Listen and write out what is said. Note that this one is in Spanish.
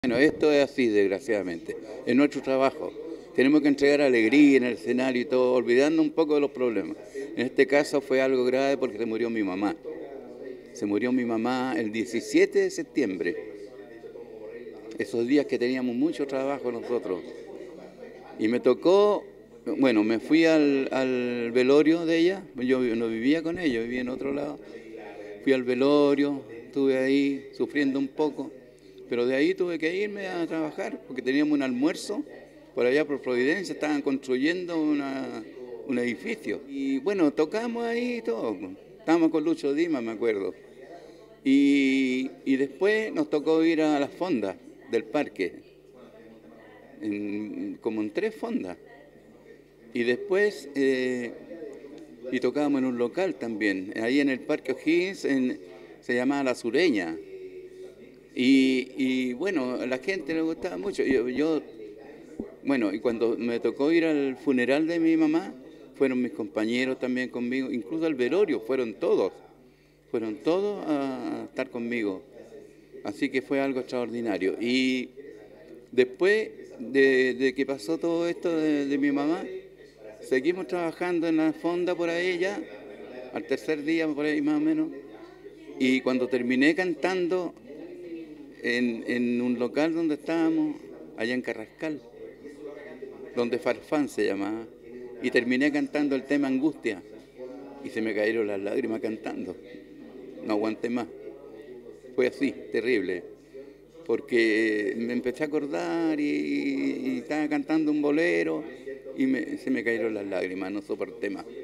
Bueno, esto es así, desgraciadamente. Es nuestro trabajo. Tenemos que entregar alegría en el escenario y todo, olvidando un poco de los problemas. En este caso fue algo grave porque se murió mi mamá. Se murió mi mamá el 17 de septiembre. Esos días que teníamos mucho trabajo nosotros. Y me tocó, bueno, me fui al velorio de ella. Yo no vivía con ella, vivía en otro lado. Fui al velorio, estuve ahí sufriendo un poco, pero de ahí tuve que irme a trabajar porque teníamos un almuerzo por allá por Providencia, estaban construyendo un edificio. Y bueno, tocamos ahí y todo. Estábamos con Lucho Dima, me acuerdo. Y después nos tocó ir a las fondas del parque, como en 3 fondas. Y después y tocábamos en un local también, ahí en el Parque O'Higgins, se llamaba La Sureña. Y bueno, a la gente le gustaba mucho. Bueno, y cuando me tocó ir al funeral de mi mamá, fueron mis compañeros también conmigo, incluso al velorio, fueron todos a estar conmigo. Así que fue algo extraordinario. Y después de que pasó todo esto de mi mamá, seguimos trabajando en la fonda por ahí ya, al tercer día por ahí más o menos. Y cuando terminé cantando en un local donde estábamos, allá en Carrascal, donde Farfán se llamaba, y terminé cantando el tema Angustia, y se me cayeron las lágrimas cantando. No aguanté más. Fue así, terrible, porque me empecé a acordar y estaba cantando un bolero y se me cayeron las lágrimas, no soporté más.